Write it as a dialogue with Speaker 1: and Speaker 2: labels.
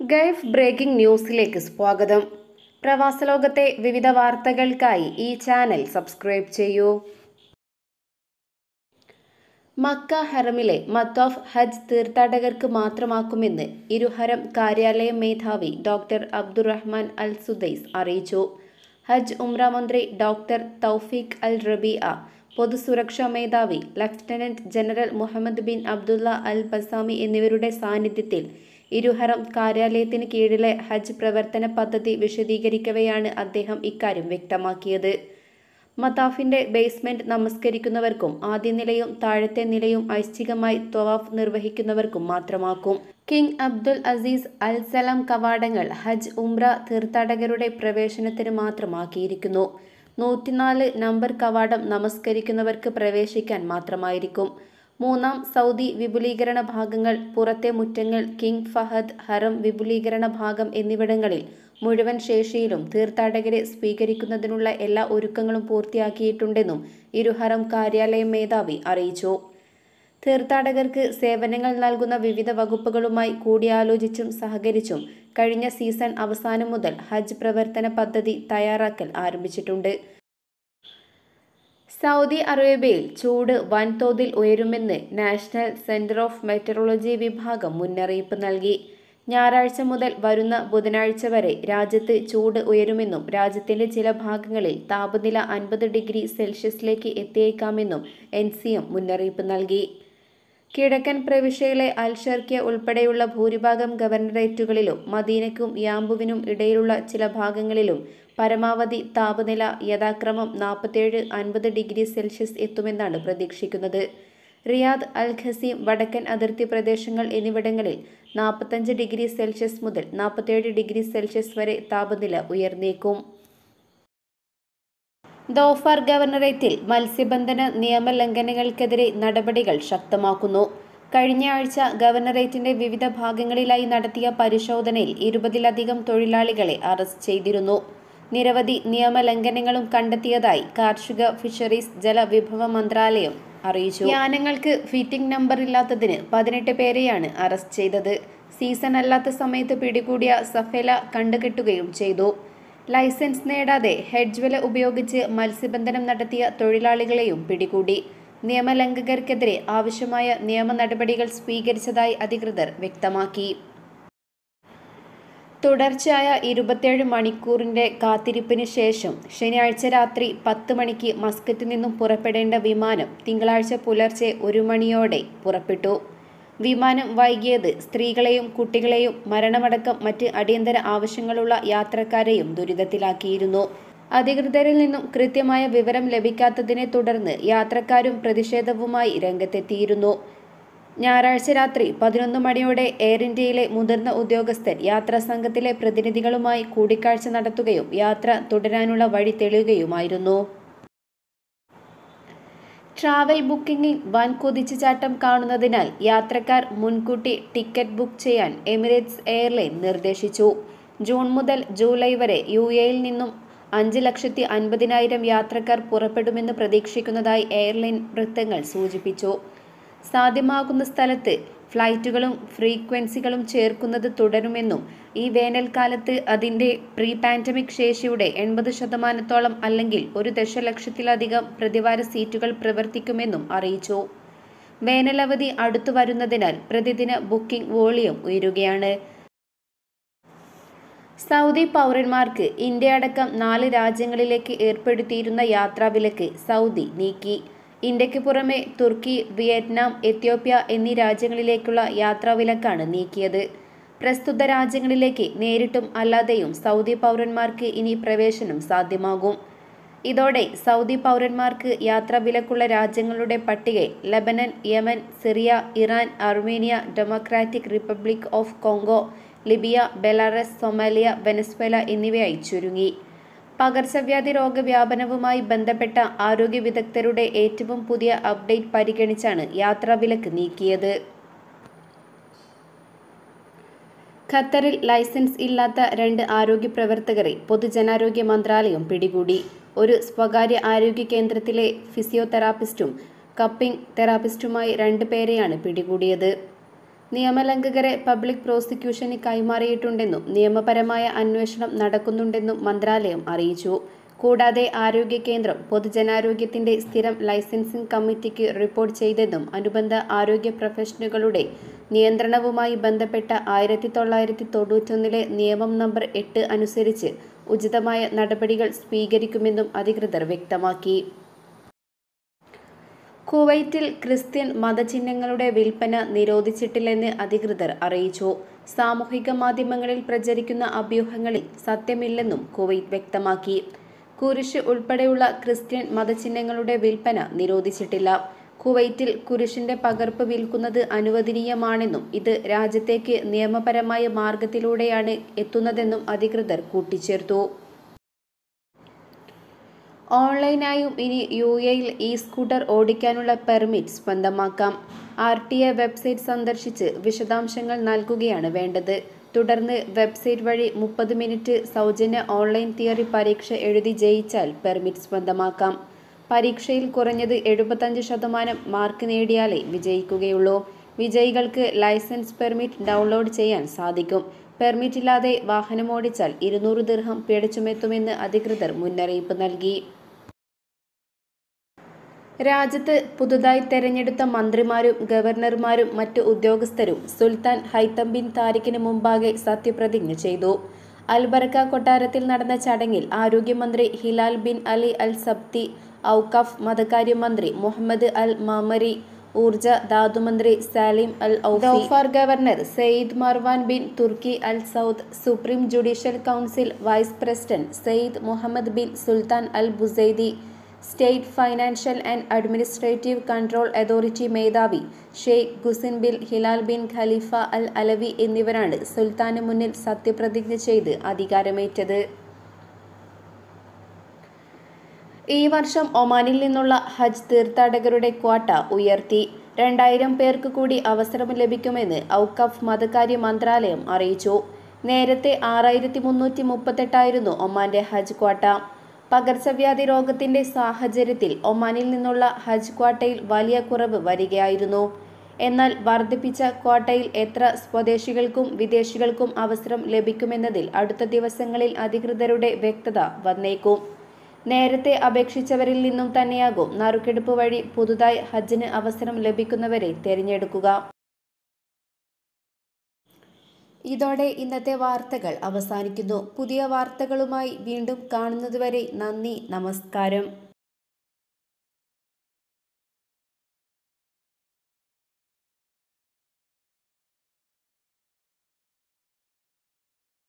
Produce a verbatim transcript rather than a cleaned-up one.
Speaker 1: Gulf breaking ന്യൂസിലേക്ക് സ്വാഗതം. പ്രവാസ ലോകത്തെ വിവിധ വാർത്തകൾക്കായി ഈ ചാനൽ സബ്സ്ക്രൈബ് ചെയ്യൂ. മക്ക ഹറമിലെ മത്വാഫ് ഹജ്ജ് തീർത്ഥാടകർക്ക് മാത്രമാക്കുമെന്ന് ഇരുഹറം കാര്യാലയം മേധാവി ഡോക്ടർ അബ്ദുറഹ്മാൻ അൽ സുദൈസ് അറിയിച്ചു. ഹജ്ജ് ഉംറ മന്ത്രി ഡോക്ടർ തൗഫീഖ് അൽ റബീഅ, പൊതുസുരക്ഷാ മേധാവി lieutenant general Muhammad bin Abdullah Al Bassami എന്നിവരുടെ സാന്നിധ്യത്തിൽ ഇരുഹറം കാര്യാലയത്തിന് കീഴിലെ ഹജ്ജ് പ്രവർത്തന പദ്ധതി വിശദീകരിക്കവെയാണ് അദ്ദേഹം ഇക്കാര്യം വ്യക്തമാക്കിയത്. മതാഫിന്റെ ബേസ്മെന്റ് നമസ്കരിക്കുന്നവർക്കും ആദ്യ നിലയും താഴത്തെ നിലയും ഐച്ഛികമായി ത്വവാഫ് നിർവഹിക്കുന്നവർക്കും മാത്രമാക്കും. King Abdul Aziz Al Salam കവാടങ്ങൾ ഹജ്ജ് ഉംറ തീർത്ഥാടകരുടെ പ്രവേശനത്തിന് മാത്രമാക്കിയിരിക്കുന്നു. നൂറ്റിനാല് നമ്പർ കവാടം നമസ്കരിക്കുന്നവർക്ക് പ്രവേശിക്കാൻ മാത്രമായിരിക്കും. മൂന്നാം സൗദി വിപുലീകരണ ഭാഗങ്ങൾ, പുറത്തെ മുറ്റങ്ങൾ, കിങ് ഫഹദ് ഹറം വിപുലീകരണ ഭാഗം എന്നിവിടങ്ങളിൽ മുഴുവൻ ശേഷിയിലും തീർത്ഥാടകരെ സ്വീകരിക്കുന്നതിനുള്ള എല്ലാ ഒരുക്കങ്ങളും പൂർത്തിയാക്കിയിട്ടുണ്ടെന്നും ഇരുഹറം കാര്യാലയം മേധാവി അറിയിച്ചു. തീർത്ഥാടകർക്ക് സേവനങ്ങൾ നൽകുന്ന വിവിധ വകുപ്പുകളുമായി കൂടിയാലോചിച്ചും സഹകരിച്ചും കഴിഞ്ഞ സീസൺ അവസാനം മുതൽ ഹജ്ജ് പ്രവർത്തന പദ്ധതി തയ്യാറാക്കൽ ആരംഭിച്ചിട്ടുണ്ട്. സൗദി അറേബ്യയിൽ ചൂട് വൻതോതിൽ ഉയരുമെന്ന് നാഷണൽ സെന്റർ ഓഫ് മെറ്ററോളജി വിഭാഗം മുന്നറിയിപ്പ് നൽകി. ഞായറാഴ്ച മുതൽ വരുന്ന ബുധനാഴ്ച വരെ രാജ്യത്ത് ചൂട് ഉയരുമെന്നും രാജ്യത്തിന്റെ ചില ഭാഗങ്ങളിൽ താപനില അൻപത് ഡിഗ്രി സെൽഷ്യസിലേക്ക് എത്തിയേക്കാമെന്നും എൻ സി എം മുന്നറിയിപ്പ് നൽകി. കിഴക്കൻ പ്രവിശ്യയിലെ അൽ ഷർക്കിയ ഉൾപ്പെടെയുള്ള ഭൂരിഭാഗം ഗവർണറേറ്റുകളിലും മദീനയ്ക്കും യാംബുവിനും ഇടയിലുള്ള ചില ഭാഗങ്ങളിലും പരമാവധി താപനില യഥാക്രമം നാൽപ്പത്തേഴ് അൻപത് ഡിഗ്രി സെൽഷ്യസ് എത്തുമെന്നാണ് പ്രതീക്ഷിക്കുന്നത്. റിയാദ്, അൽ ഖസീം, വടക്കൻ അതിർത്തി പ്രദേശങ്ങൾ എന്നിവിടങ്ങളിൽ നാൽപ്പത്തഞ്ച് ഡിഗ്രി സെൽഷ്യസ് മുതൽ നാൽപ്പത്തേഴ് ഡിഗ്രി സെൽഷ്യസ് വരെ താപനില ഉയർന്നേക്കും. ദോഫാർ ഗവർണറേറ്റിൽ മത്സ്യബന്ധന നിയമലംഘനങ്ങൾക്കെതിരെ നടപടികൾ ശക്തമാക്കുന്നു. കഴിഞ്ഞ ആഴ്ച ഗവർണറേറ്റിന്റെ വിവിധ ഭാഗങ്ങളിലായി നടത്തിയ പരിശോധനയിൽ ഇരുപതിലധികം തൊഴിലാളികളെ അറസ്റ്റ് ചെയ്തിരുന്നു. നിരവധി നിയമലംഘനങ്ങളും കണ്ടെത്തിയതായി കാർഷിക, ഫിഷറീസ്, ജലവിഭവ മന്ത്രാലയം അറിയിച്ചു. യാനങ്ങൾക്ക് ഫിറ്റിംഗ് നമ്പർ ഇല്ലാത്തതിന് പതിനെട്ട് പേരെയാണ് അറസ്റ്റ് ചെയ്തത്. സീസൺ അല്ലാത്ത സമയത്ത് പിടികൂടിയ സഫേല കണ്ടുകെട്ടുകയും ചെയ്തു. ലൈസൻസ് നേടാതെ ഹെഡ്ജ് വല ഉപയോഗിച്ച് മത്സ്യബന്ധനം നടത്തിയ തൊഴിലാളികളെയും പിടികൂടി. നിയമലംഘകർക്കെതിരെ ആവശ്യമായ നിയമ നടപടികൾ സ്വീകരിച്ചതായി അധികൃതർ വ്യക്തമാക്കി. തുടർച്ചയായ ഇരുപത്തിയേഴ് മണിക്കൂറിന്റെ കാത്തിരിപ്പിന് ശേഷം ശനിയാഴ്ച രാത്രി പത്ത് മണിക്ക് മസ്കറ്റിൽ നിന്നും പുറപ്പെടേണ്ട വിമാനം തിങ്കളാഴ്ച പുലർച്ചെ ഒരു മണിയോടെ പുറപ്പെട്ടു. വിമാനം വൈകിയത് സ്ത്രീകളെയും കുട്ടികളെയും മരണമടക്കം മറ്റ് അടിയന്തര ആവശ്യങ്ങളുള്ള യാത്രക്കാരെയും ദുരിതത്തിലാക്കിയിരുന്നു. അധികൃതരിൽ നിന്നും കൃത്യമായ വിവരം ലഭിക്കാത്തതിനെ തുടർന്ന് യാത്രക്കാരും പ്രതിഷേധവുമായി രംഗത്തെത്തിയിരുന്നു. ഞായറാഴ്ച രാത്രി പതിനൊന്ന് മണിയോടെ എയർ ഇന്ത്യയിലെ മുതിർന്ന ഉദ്യോഗസ്ഥർ യാത്രാ സംഘത്തിലെ പ്രതിനിധികളുമായി കൂടിക്കാഴ്ച നടത്തുകയും യാത്ര തുടരാനുള്ള വഴി തെളിയുകയുമായിരുന്നു. ട്രാവൽ ബുക്കിംഗിൽ വൻ കുതിച്ചുചാട്ടം കാണുന്നതിനാൽ യാത്രക്കാർ മുൻകൂട്ടി ടിക്കറ്റ് ബുക്ക് ചെയ്യാൻ എമിറേറ്റ്സ് എയർലൈൻ നിർദ്ദേശിച്ചു. ജൂൺ മുതൽ ജൂലൈ വരെ യു എയിൽ നിന്നും അഞ്ച് ലക്ഷത്തി അൻപതിനായിരം യാത്രക്കാർ പുറപ്പെടുമെന്ന് പ്രതീക്ഷിക്കുന്നതായി എയർലൈൻ വൃത്തങ്ങൾ സൂചിപ്പിച്ചു. സാധ്യമാകുന്ന സ്ഥലത്ത് ഫ്ലൈറ്റുകളും ഫ്രീക്വൻസികളും ചേർക്കുന്നത് തുടരുമെന്നും ഈ വേനൽക്കാലത്ത് അതിൻ്റെ പ്രീ പാൻഡമിക് ശേഷിയുടെ എൺപത് ശതമാനത്തോളം അല്ലെങ്കിൽ ഒരു ദശലക്ഷത്തിലധികം പ്രതിവാര സീറ്റുകൾ പ്രവർത്തിക്കുമെന്നും അറിയിച്ചു. വേനലവധി അടുത്തു വരുന്നതിനാൽ പ്രതിദിന ബുക്കിംഗ് വോളിയം ഉയരുകയാണ്. സൗദി പൗരന്മാർക്ക് ഇന്ത്യ അടക്കം നാല് രാജ്യങ്ങളിലേക്ക് ഏർപ്പെടുത്തിയിരുന്ന യാത്രാവിലക്ക് സൗദി നീക്കി. ഇന്ത്യക്ക് പുറമെ തുർക്കി, വിയറ്റ്നാം, എത്യോപ്യ എന്നീ രാജ്യങ്ങളിലേക്കുള്ള യാത്രാവിലക്കാണ് നീക്കിയത്. പ്രസ്തുത രാജ്യങ്ങളിലേക്ക് നേരിട്ടും അല്ലാതെയും സൗദി പൗരന്മാർക്ക് ഇനി പ്രവേശനം സാധ്യമാകും. ഇതോടെ സൗദി പൗരന്മാർക്ക് യാത്രാവിലക്കുള്ള രാജ്യങ്ങളുടെ പട്ടികയിൽ Lebanon, Yemen, Syria, Iran, Armenia, Democratic Republic of Congo, Libya, Belarus, Somalia, Venezuela എന്നിവയായി ചുരുങ്ങി. പകർച്ചവ്യാധി രോഗവ്യാപനവുമായി ബന്ധപ്പെട്ട ആരോഗ്യ വിദഗ്ധരുടെ ഏറ്റവും പുതിയ അപ്ഡേറ്റ് പരിഗണിച്ചാണ് യാത്രാവിലക്ക് നീക്കിയത്. ഖത്തറിൽ ലൈസൻസ് ഇല്ലാത്ത രണ്ട് ആരോഗ്യ പ്രവർത്തകരെ പൊതുജനാരോഗ്യ മന്ത്രാലയം പിടികൂടി. ഒരു സ്വകാര്യ ആരോഗ്യ കേന്ദ്രത്തിലെ ഫിസിയോതെറാപ്പിസ്റ്റും കപ്പിംഗ് തെറാപ്പിസ്റ്റുമായി രണ്ട് പേരെയാണ് പിടികൂടിയത്. നിയമലംഘകരെ പബ്ലിക് പ്രോസിക്യൂഷന് കൈമാറിയിട്ടുണ്ടെന്നും നിയമപരമായ അന്വേഷണം നടക്കുന്നുണ്ടെന്നും മന്ത്രാലയം അറിയിച്ചു. കൂടാതെ ആരോഗ്യ കേന്ദ്രം പൊതുജനാരോഗ്യത്തിന്റെ സ്ഥിരം ലൈസൻസിംഗ് കമ്മിറ്റിക്ക് റിപ്പോർട്ട് ചെയ്തെന്നും അനുബന്ധ ആരോഗ്യ പ്രൊഫഷനുകളുടെ നിയന്ത്രണവുമായി ബന്ധപ്പെട്ട ആയിരത്തി തൊള്ളായിരത്തി തൊണ്ണൂറ്റൊന്നിലെ നിയമം നമ്പർ എട്ട് അനുസരിച്ച് ഉചിതമായ നടപടികൾ സ്വീകരിക്കുമെന്നും അധികൃതർ വ്യക്തമാക്കി. കുവൈറ്റിൽ ക്രിസ്ത്യൻ മതചിഹ്നങ്ങളുടെ വിൽപ്പന നിരോധിച്ചിട്ടില്ലെന്ന് അധികൃതർ അറിയിച്ചു. സാമൂഹിക മാധ്യമങ്ങളിൽ പ്രചരിക്കുന്ന അഭ്യൂഹങ്ങളിൽ സത്യമില്ലെന്നും കുവൈറ്റ് വ്യക്തമാക്കി. കുരിശ് ഉൾപ്പെടെയുള്ള ക്രിസ്ത്യൻ മതചിഹ്നങ്ങളുടെ വിൽപ്പന നിരോധിച്ചിട്ടില്ല. കുവൈറ്റിൽ കുരിശിന്റെ പകർപ്പ് വിൽക്കുന്നത് അനുവദനീയമാണെന്നും ഇത് രാജ്യത്തേക്ക് നിയമപരമായ മാർഗത്തിലൂടെയാണ് എത്തുന്നതെന്നും അധികൃതർ കൂട്ടിച്ചേർത്തു. ഓൺലൈനായും ഇനി യു എയിൽ ഇ സ്കൂട്ടർ ഓടിക്കാനുള്ള പെർമിറ്റ് സ്വന്തമാക്കാം. ആർ ടി എ വെബ്സൈറ്റ് സന്ദർശിച്ച് വിശദാംശങ്ങൾ നൽകുകയാണ് വേണ്ടത്. തുടർന്ന് വെബ്സൈറ്റ് വഴി മുപ്പത് മിനിറ്റ് സൗജന്യ ഓൺലൈൻ തിയറി പരീക്ഷ എഴുതി ജയിച്ചാൽ പെർമിറ്റ് സ്വന്തമാക്കാം. പരീക്ഷയിൽ കുറഞ്ഞത് എഴുപത്തഞ്ച് ശതമാനം മാർക്ക് നേടിയാലേ വിജയിക്കുകയുള്ളൂ. വിജയികൾക്ക് ലൈസൻസ് പെർമിറ്റ് ഡൗൺലോഡ് ചെയ്യാൻ സാധിക്കും. പെർമിറ്റ് ഇല്ലാതെ വാഹനമോടിച്ചാൽ ഇരുന്നൂറ് ദിർഹം പിഴ ചുമത്തുമെന്ന് അധികൃതർ മുന്നറിയിപ്പ് നൽകി. രാജ്യത്ത് പുതുതായി തെരഞ്ഞെടുത്ത മന്ത്രിമാരും ഗവർണർമാരും മറ്റു ഉദ്യോഗസ്ഥരും സുൽത്താൻ ഹൈത്തം ബിൻ താരിഖിന് മുമ്പാകെ സത്യപ്രതിജ്ഞ ചെയ്തു. അൽബർക്ക കൊട്ടാരത്തിൽ നടന്ന ചടങ്ങിൽ ആരോഗ്യമന്ത്രി Hilal bin Ali Al Sabti, ഔഖാഫ് മതകാര്യ മന്ത്രി മുഹമ്മദ് അൽ മമരി, ഊർജ ധാതുമന്ത്രി Salim Al Aufi, Dhofar governor Sayyid Marwan bin Turki Al Saud, supreme judicial council vice president Sayyid Muhammad bin Sultan Al Busaidi, state financial and administrative control authority മേധാവി Sheikh Ghusin bin Hilal bin Khalifa Al Alawi എന്നിവരാണ് സുൽത്താന് മുന്നിൽ സത്യപ്രതിജ്ഞ ചെയ്ത് അധികാരമേറ്റത്. ഈ വർഷം ഒമാനിൽ നിന്നുള്ള ഹജ്ജ് തീർത്ഥാടകരുടെ ക്വാട്ട ഉയർത്തി. രണ്ടായിരം പേർക്ക് കൂടി അവസരം ലഭിക്കുമെന്ന് ഔഖാഫ് മതകാര്യ മന്ത്രാലയം അറിയിച്ചു. നേരത്തെ ആറായിരത്തി മുന്നൂറ്റി മുപ്പത്തെട്ടായിരുന്നു ഒമാന്റെ ഹജ്ജ് ക്വാട്ട. പകർച്ചവ്യാധി രോഗത്തിന്റെ സാഹചര്യത്തിൽ ഒമാനിൽ നിന്നുള്ള ഹജ്ജ് ക്വാട്ടയിൽ വലിയ കുറവ് വരികയായിരുന്നു. എന്നാൽ വർദ്ധിപ്പിച്ച ക്വാട്ടയിൽ എത്ര സ്വദേശികൾക്കും വിദേശികൾക്കും അവസരം ലഭിക്കുമെന്നതിൽ അടുത്ത ദിവസങ്ങളിൽ അധികൃതരുടെ വ്യക്തത വന്നേക്കും. നേരത്തെ അപേക്ഷിച്ചവരിൽ നിന്നും തന്നെയാകും നറുക്കെടുപ്പ് വഴി പുതുതായി ഹജ്ജിന് അവസരം ലഭിക്കുന്നവരെ തിരഞ്ഞെടുക്കുക. ഇതോടെ ഇന്നത്തെ വാർത്തകൾ അവസാനിക്കുന്നു. പുതിയ വാർത്തകളുമായി വീണ്ടും കാണുന്നതുവരെ നന്ദി, നമസ്കാരം.